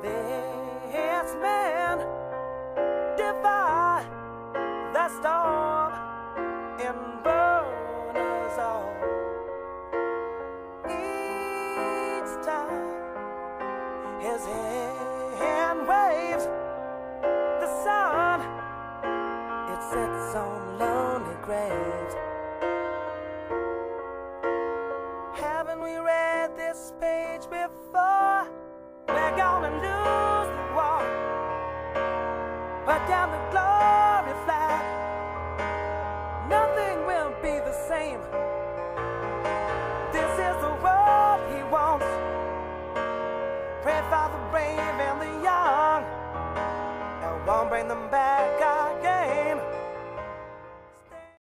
This man defied the storm and burned us all. Each time his hand waves, the sun, it sets on lonely graves. Haven't we read this page before? We're gonna lose the war. Put down the glory flag. Nothing will be the same.